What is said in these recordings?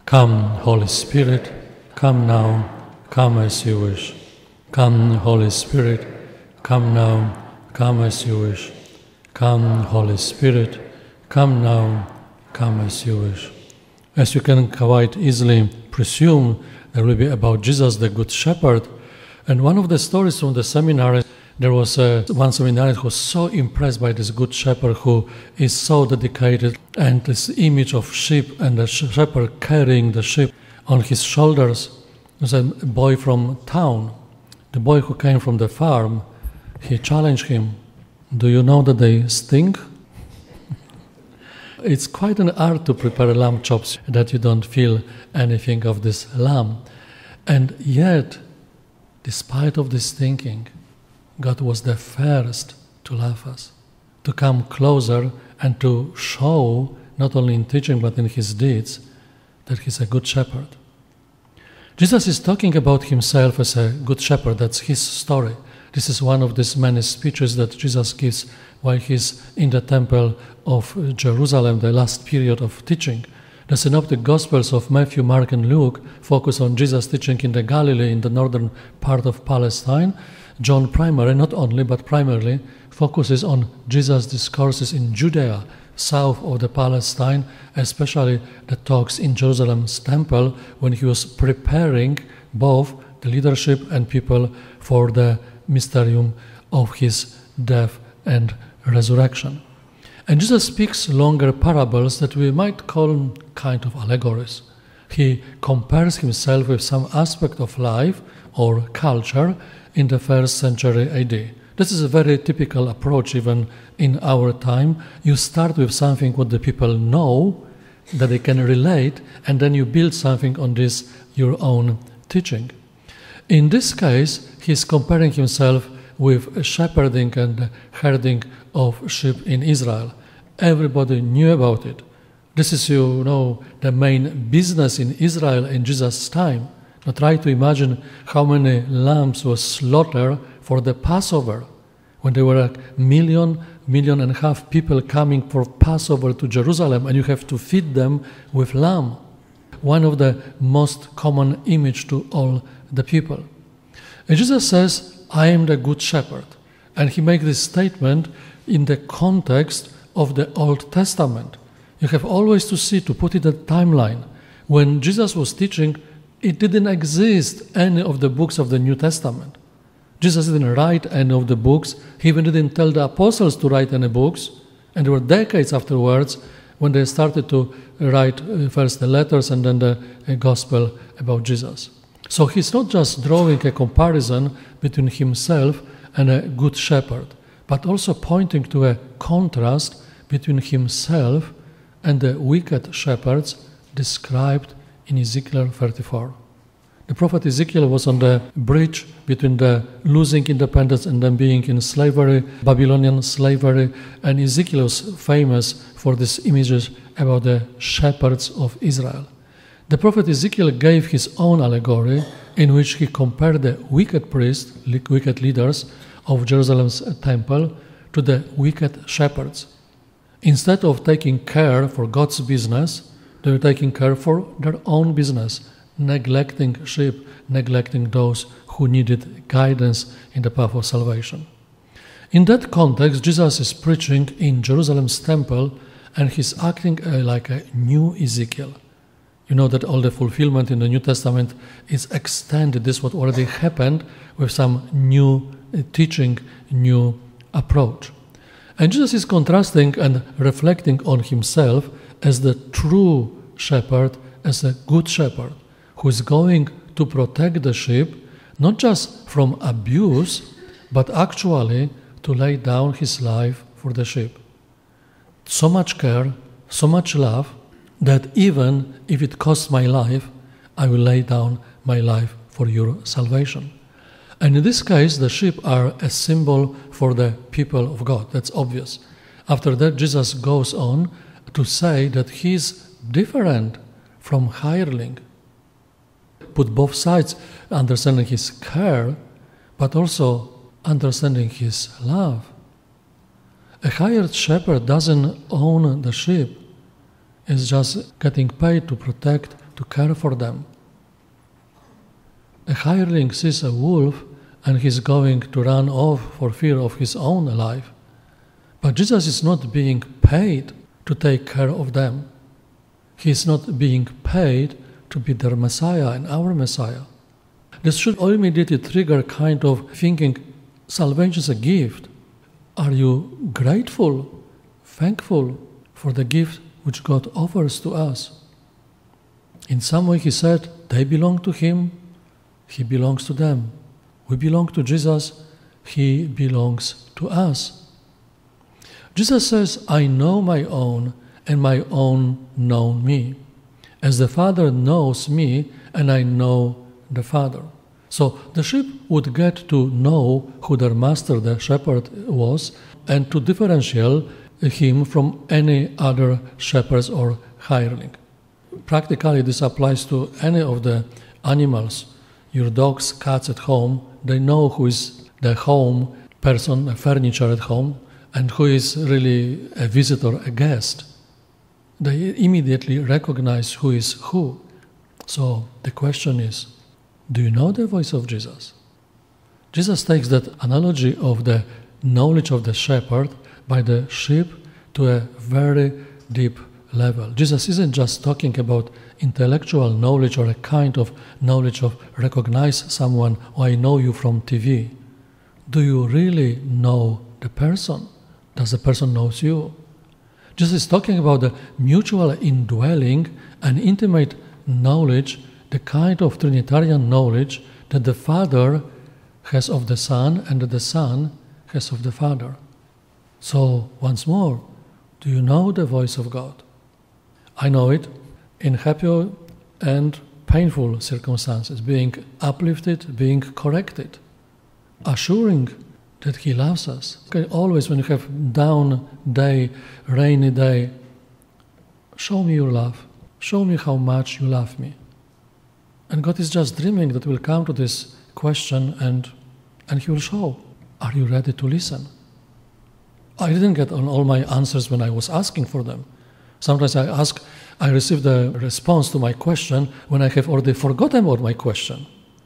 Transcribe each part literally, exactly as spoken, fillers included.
Come, Holy Spirit, come now, come as you wish. Come, Holy Spirit, come now, come as you wish. Come, Holy Spirit, come now, come as you wish. As you can quite easily presume, there will be about Jesus, the Good Shepherd. And one of the stories from the seminary, there was uh, one seminarian who was so impressed by this Good Shepherd who is so dedicated, and this image of sheep and the shepherd carrying the sheep on his shoulders. There's a boy from town, the boy who came from the farm. He challenged him, do you know that they stink? It's quite an art to prepare lamb chops that you don't feel anything of this lamb. And yet, despite of this thinking, God was the first to love us, to come closer and to show, not only in teaching but in his deeds, that he's a good shepherd. Jesus is talking about himself as a good shepherd. That's his story. This is one of these many speeches that Jesus gives while he's in the temple of Jerusalem, the last period of teaching. The Synoptic Gospels of Matthew, Mark, and Luke focus on Jesus teaching in the Galilee, in the northern part of Palestine. John primarily, not only, but primarily, focuses on Jesus' discourses in Judea, south of the Palestine, especially the talks in Jerusalem's temple when he was preparing both the leadership and people for the mysterium of his death and resurrection. And Jesus speaks longer parables that we might call kind of allegories. He compares himself with some aspect of life or culture in the first century A D. This is a very typical approach even in our time. You start with something what the people know, that they can relate, and then you build something on this, your own teaching. In this case, he's comparing himself with shepherding and herding of sheep in Israel. Everybody knew about it. This is, you know, the main business in Israel in Jesus' time. Now try to imagine how many lambs were slaughtered for the Passover, when there were a million, million and a half people coming for Passover to Jerusalem, and you have to feed them with lamb. One of the most common image to all the people. And Jesus says, I am the good shepherd. And he makes this statement in the context of the Old Testament. You have always to see, to put it in a timeline. When Jesus was teaching, it didn't exist any of the books of the New Testament. Jesus didn't write any of the books. He even didn't tell the apostles to write any books. And there were decades afterwards when they started to write first the letters and then the gospel about Jesus. So he's not just drawing a comparison between himself and a good shepherd, but also pointing to a contrast between himself and the wicked shepherds described in Ezekiel thirty-four. The prophet Ezekiel was on the bridge between the losing independence and then being in slavery, Babylonian slavery, and Ezekiel was famous for these images about the shepherds of Israel. The prophet Ezekiel gave his own allegory in which he compared the wicked priests, wicked leaders of Jerusalem's temple to the wicked shepherds. Instead of taking care for God's business, they were taking care for their own business, neglecting sheep, neglecting those who needed guidance in the path of salvation. In that context, Jesus is preaching in Jerusalem's temple, and he's acting uh, like a new Ezekiel. You know that all the fulfillment in the New Testament is extended. This is what already happened with some new uh, teaching, new approach. And Jesus is contrasting and reflecting on himself as the true shepherd, as a good shepherd, who is going to protect the sheep, not just from abuse, but actually to lay down his life for the sheep. So much care, so much love, that even if it costs my life, I will lay down my life for your salvation. And in this case, the sheep are a symbol for the people of God. That's obvious. After that, Jesus goes on to say that he is different from hireling. Put both sides, understanding his care, but also understanding his love. A hired shepherd doesn't own the sheep. Is just getting paid to protect, to care for them. A hireling sees a wolf and he's going to run off for fear of his own life. But Jesus is not being paid to take care of them. He is not being paid to be their Messiah and our Messiah. This should immediately trigger kind of thinking, salvation is a gift. Are you grateful, thankful for the gift which God offers to us? In some way he said, they belong to him, he belongs to them. We belong to Jesus, he belongs to us. Jesus says, I know my own, and my own know me, as the Father knows me, and I know the Father. So the sheep would get to know who their master, the shepherd, was, and to differentiate him from any other shepherds or hireling. Practically, this applies to any of the animals. Your dogs, cats at home, they know who is the home person, a furniture at home, and who is really a visitor, a guest. They immediately recognize who is who. So the question is, do you know the voice of Jesus? Jesus takes that analogy of the knowledge of the shepherd by the sheep to a very deep level. Jesus isn't just talking about intellectual knowledge or a kind of knowledge of recognize someone, or I know you from T V. Do you really know the person? Does the person know you? Jesus is talking about the mutual indwelling and intimate knowledge, the kind of Trinitarian knowledge that the Father has of the Son and that the Son has of the Father. So, once more, do you know the voice of God? I know it in happy and painful circumstances, being uplifted, being corrected, assuring that He loves us. Okay, always when you have down day, rainy day, show me your love. Show me how much you love me. And God is just dreaming that we'll come to this question and, and He will show. Are you ready to listen? I didn't get on all my answers when I was asking for them. Sometimes I ask, I receive the response to my question when I have already forgotten about my question.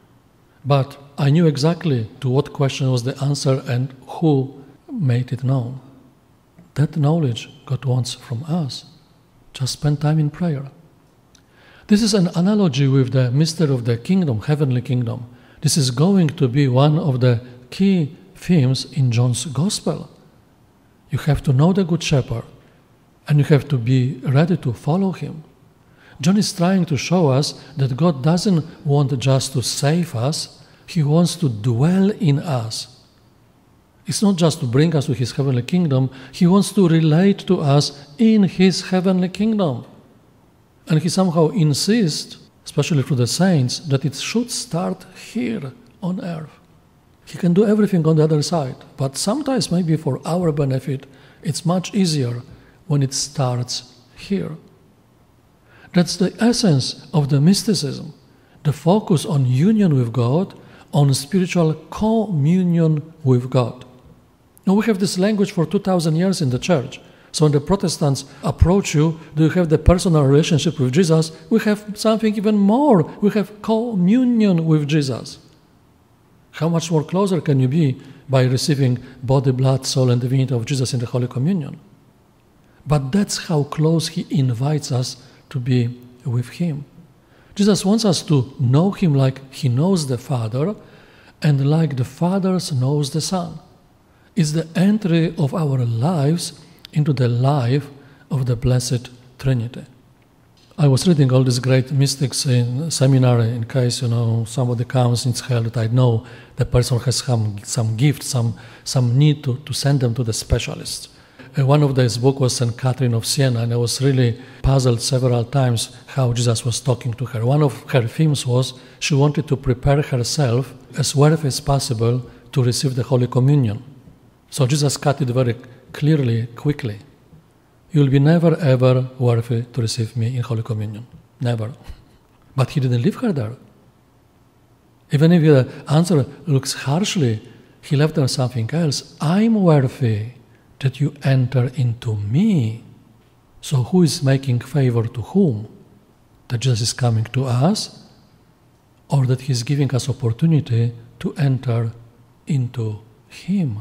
But I knew exactly to what question was the answer and who made it known. That knowledge God wants from us. Just spend time in prayer. This is an analogy with the mystery of the kingdom, heavenly kingdom. This is going to be one of the key themes in John's Gospel. You have to know the Good Shepherd, and you have to be ready to follow him. John is trying to show us that God doesn't want just to save us, he wants to dwell in us. It's not just to bring us to his heavenly kingdom, he wants to relate to us in his heavenly kingdom. And he somehow insists, especially through the saints, that it should start here on earth. He can do everything on the other side, but sometimes maybe for our benefit, it's much easier when it starts here. That's the essence of the mysticism, the focus on union with God, on spiritual communion with God. Now we have this language for two thousand years in the church. So when the Protestants approach you, do you have the personal relationship with Jesus? We have something even more. We have communion with Jesus. How much more closer can you be by receiving body, blood, soul, and divinity of Jesus in the Holy Communion? But that's how close he invites us to be with him. Jesus wants us to know him like he knows the Father and like the Father knows the Son. It's the entry of our lives into the life of the Blessed Trinity. I was reading all these great mystics in seminary in case, you know, somebody comes and says that I know the person has some, some gift, some, some need to, to send them to the specialist. Uh, one of these books was Saint Catherine of Siena, and I was really puzzled several times how Jesus was talking to her. One of her themes was she wanted to prepare herself as worthy as possible to receive the Holy Communion. So Jesus cut it very clearly, quickly. You will be never ever worthy to receive me in Holy Communion. Never. But he didn't leave her there. Even if the answer looks harshly, he left there something else. I'm worthy that you enter into me. So who is making favor to whom? that Jesus is coming to us, or that He's giving us opportunity to enter into Him.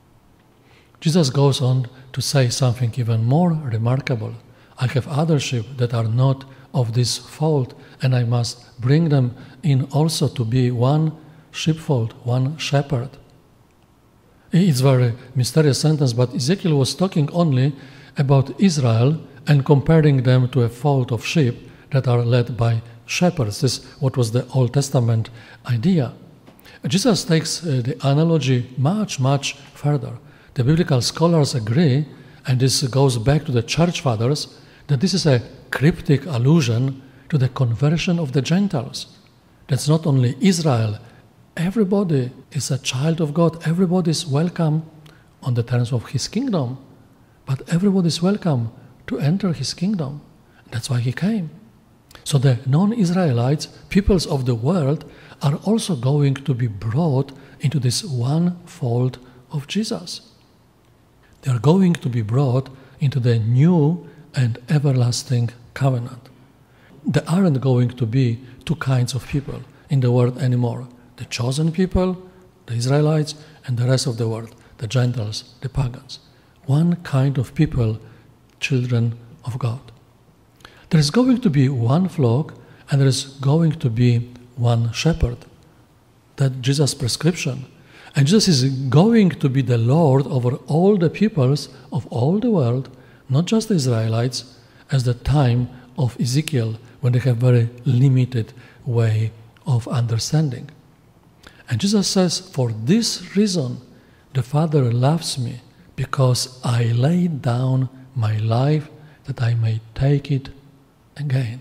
Jesus goes on to say something even more remarkable. I have other sheep that are not of this fold, and I must bring them in also to be one sheepfold, one shepherd. It's a very mysterious sentence, but Ezekiel was talking only about Israel and comparing them to a fold of sheep that are led by shepherds. This is what was the Old Testament idea. Jesus takes uh, the analogy much, much further. The biblical scholars agree, and this goes back to the church fathers, that this is a cryptic allusion to the conversion of the Gentiles. That's not only Israel. Everybody is a child of God. Everybody is welcome on the terms of His kingdom. But everybody is welcome to enter His kingdom. That's why He came. So the non-Israelites, peoples of the world, are also going to be brought into this one fold of Jesus. They are going to be brought into the new and everlasting covenant. There aren't going to be two kinds of people in the world anymore. The chosen people, the Israelites, and the rest of the world, the Gentiles, the pagans. One kind of people, children of God. There is going to be one flock, and there is going to be one shepherd. That's Jesus' prescription. And Jesus is going to be the Lord over all the peoples of all the world, not just the Israelites, as the time of Ezekiel, when they have very limited way of understanding. And Jesus says, for this reason, the Father loves me, because I laid down my life that I may take it again.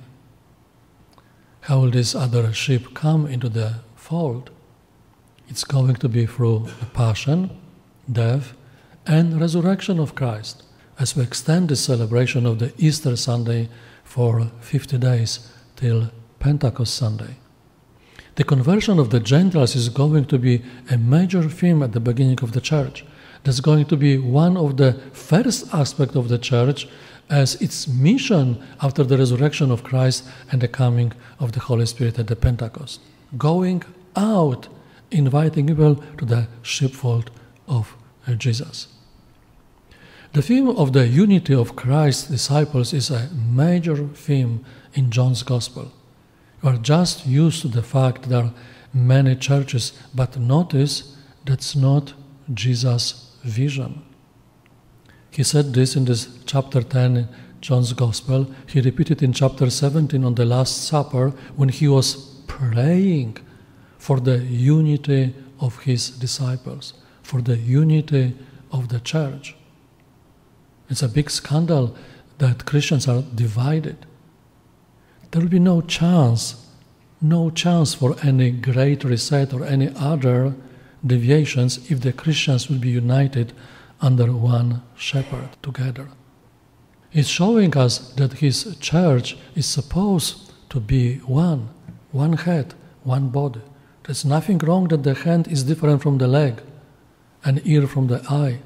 How will this other sheep come into the fold? It's going to be through the passion, death, and resurrection of Christ, as we extend the celebration of the Easter Sunday for fifty days till Pentecost Sunday. The conversion of the Gentiles is going to be a major theme at the beginning of the church. That's going to be one of the first aspects of the church as its mission after the resurrection of Christ and the coming of the Holy Spirit at the Pentecost. Going out, inviting people to the sheepfold of Jesus. The theme of the unity of Christ's disciples is a major theme in John's Gospel. You are just used to the fact that there are many churches, but notice that's not Jesus' vision. He said this in this chapter ten in John's Gospel. He repeated in chapter seventeen on the Last Supper when he was praying for the unity of his disciples, for the unity of the church. It's a big scandal that Christians are divided. There will be no chance, no chance for any great reset or any other deviations if the Christians will be united under one shepherd together. It's showing us that his church is supposed to be one, one head, one body. There's nothing wrong that the hand is different from the leg, an ear from the eye.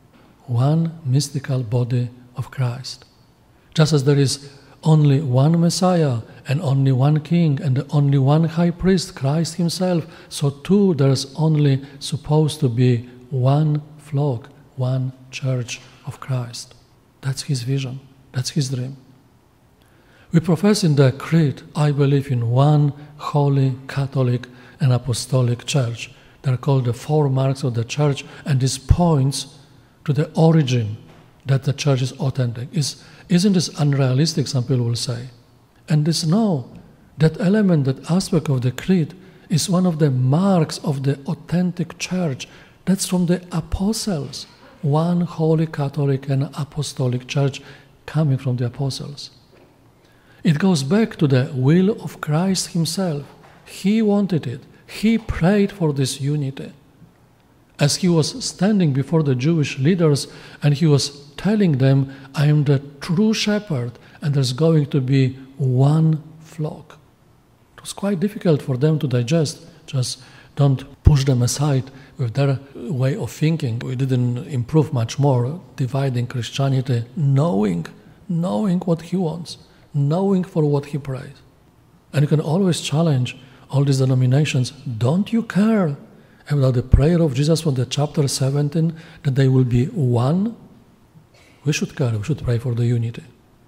One mystical body of Christ. Just as there is only one Messiah and only one King and only one High Priest, Christ Himself, so too there's only supposed to be one flock, one church of Christ. That's His vision. That's His dream. We profess in the Creed, I believe in one holy, Catholic, and Apostolic Church. They're called the four marks of the Church, and this points to the origin that the Church is authentic. Is, isn't this unrealistic, some people will say? And this no, that element, that aspect of the Creed is one of the marks of the authentic Church. That's from the apostles. One holy Catholic and Apostolic Church coming from the apostles. It goes back to the will of Christ Himself. He wanted it. He prayed for this unity. As He was standing before the Jewish leaders and He was telling them, I am the true shepherd and there's going to be one flock. It was quite difficult for them to digest. Just don't push them aside with their way of thinking. We didn't improve much more, dividing Christianity, knowing, knowing what He wants, knowing for what he prays. And you can always challenge all these denominations, don't you care about the prayer of Jesus from the chapter seventeen, that they will be one? We should care, we should pray for the unity.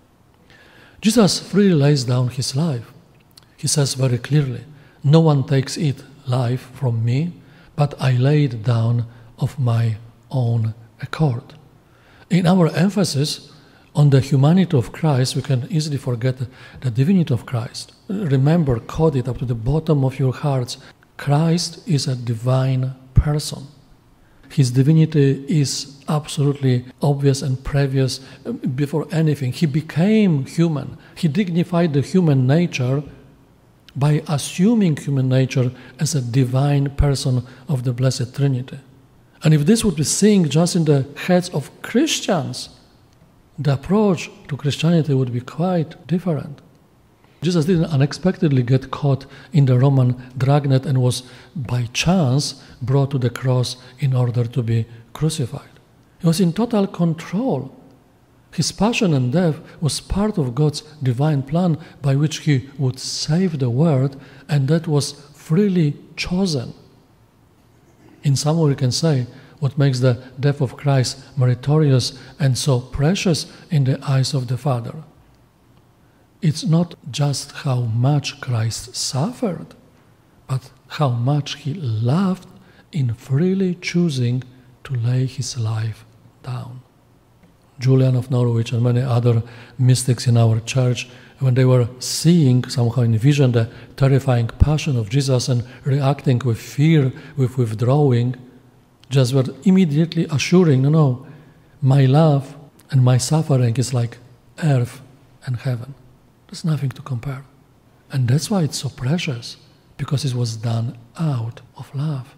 Jesus freely lays down his life. He says very clearly, no one takes it, life, from me, but I lay it down of my own accord. In our emphasis on the humanity of Christ, we can easily forget the divinity of Christ. Remember, code it up to the bottom of your hearts. Christ is a divine person. His divinity is absolutely obvious and previous before anything. He became human. He dignified the human nature by assuming human nature as a divine person of the Blessed Trinity. And if this would be seen just in the heads of Christians, the approach to Christianity would be quite different. Jesus didn't unexpectedly get caught in the Roman dragnet and was by chance brought to the cross in order to be crucified. He was in total control. His passion and death was part of God's divine plan by which he would save the world, and that was freely chosen. In some way we can say, what makes the death of Christ meritorious and so precious in the eyes of the Father? It's not just how much Christ suffered, but how much he loved in freely choosing to lay his life down. Julian of Norwich and many other mystics in our church, when they were seeing, somehow in vision, the terrifying passion of Jesus and reacting with fear, with withdrawing, just were immediately assuring, no, no, my love and my suffering is like earth and heaven. There's nothing to compare. And that's why it's so precious, because it was done out of love.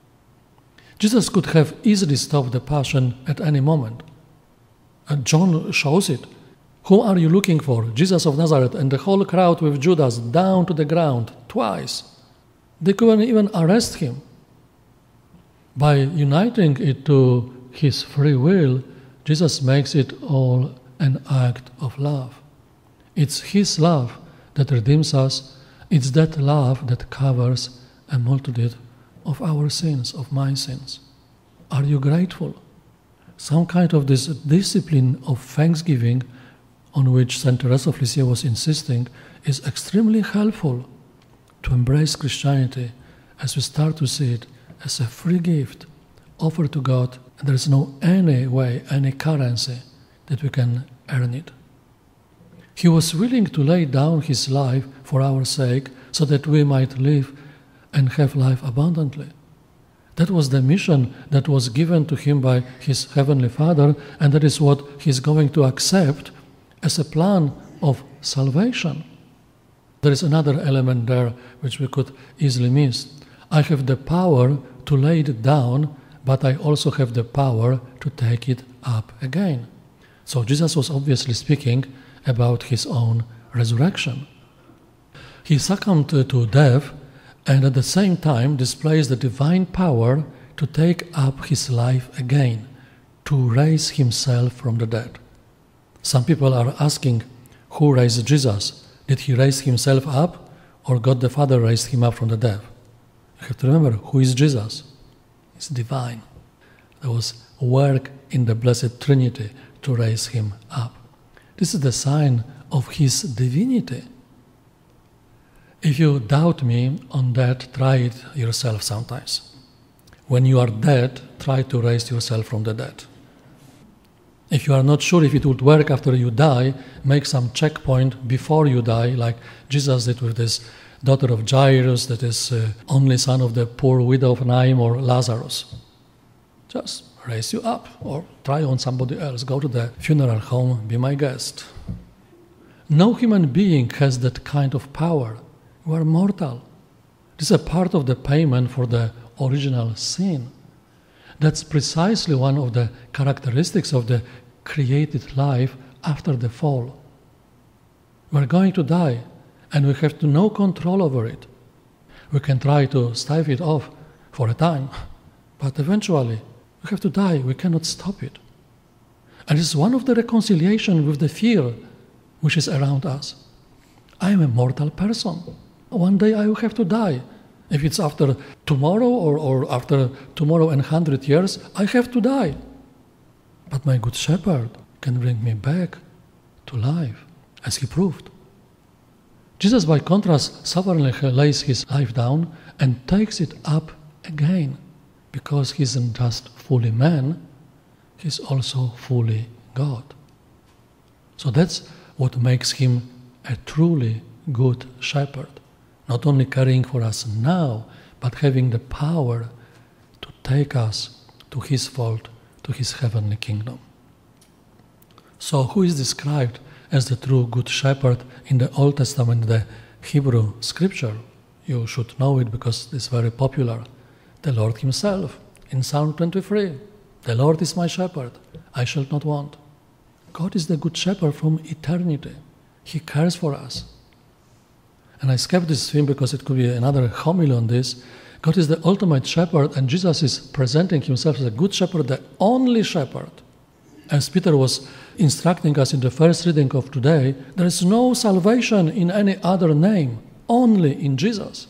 Jesus could have easily stopped the passion at any moment. And John shows it. Whom are you looking for? Jesus of Nazareth. And the whole crowd with Judas down to the ground twice. They couldn't even arrest him. By uniting it to his free will, Jesus makes it all an act of love. It's his love that redeems us. It's that love that covers a multitude of our sins, of my sins. Are you grateful? Some kind of this discipline of thanksgiving on which Saint Teresa of Lisieux was insisting is extremely helpful to embrace Christianity as we start to see it as a free gift offered to God, and there is no any way, any currency that we can earn it. He was willing to lay down his life for our sake so that we might live and have life abundantly. That was the mission that was given to him by his Heavenly Father, and that is what he's going to accept as a plan of salvation. There is another element there which we could easily miss. I have the power to lay it down, but I also have the power to take it up again. So Jesus was obviously speaking about his own resurrection. He succumbed to death and at the same time displays the divine power to take up his life again, to raise himself from the dead. Some people are asking, who raised Jesus? Did he raise himself up, or God the Father raised him up from the dead? You have to remember, who is Jesus? He's divine. There was work in the Blessed Trinity to raise him up. This is the sign of his divinity. If you doubt me on that, try it yourself sometimes. When you are dead, try to raise yourself from the dead. If you are not sure if it would work after you die, make some checkpoint before you die, like Jesus did with this daughter of Jairus, that is uh, only son of the poor widow of Naim, or Lazarus. Just raise you up, or try on somebody else. Go to the funeral home, be my guest. No human being has that kind of power. You are mortal. This is a part of the payment for the original sin. That's precisely one of the characteristics of the created life after the fall. We are going to die, and we have no control over it. We can try to stave it off for a time, but eventually we have to die. We cannot stop it. And it's one of the reconciliation with the fear which is around us. I am a mortal person. One day I will have to die. If it's after tomorrow or, or after tomorrow and hundred years, I have to die. But my good shepherd can bring me back to life, as he proved. Jesus, by contrast, sovereignly lays his life down and takes it up again, because he isn't just fully man, he's also fully God. So that's what makes him a truly good shepherd, not only caring for us now, but having the power to take us to his fold, to his heavenly kingdom. So who is described as the true good shepherd in the Old Testament, the Hebrew scripture? You should know it because it's very popular. The Lord himself in Psalm twenty-three. The Lord is my shepherd, I shall not want. God is the good shepherd from eternity. He cares for us. And I skipped this theme because it could be another homily on this. God is the ultimate shepherd, and Jesus is presenting himself as a good shepherd, the only shepherd. As Peter was instructing us in the first reading of today, there is no salvation in any other name, only in Jesus.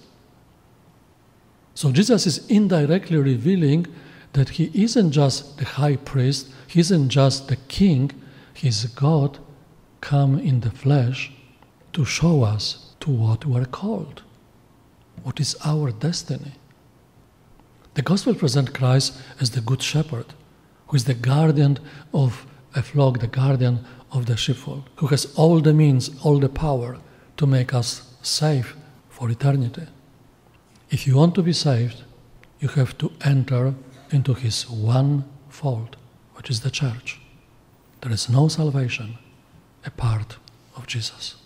So Jesus is indirectly revealing that he isn't just the high priest, he isn't just the king, he is God come in the flesh to show us to what we are called, what is our destiny. The Gospel presents Christ as the good shepherd, who is the guardian of a flock, the guardian of the sheepfold, who has all the means, all the power to make us safe for eternity. If you want to be saved, you have to enter into his one fold, which is the church. There is no salvation apart of Jesus.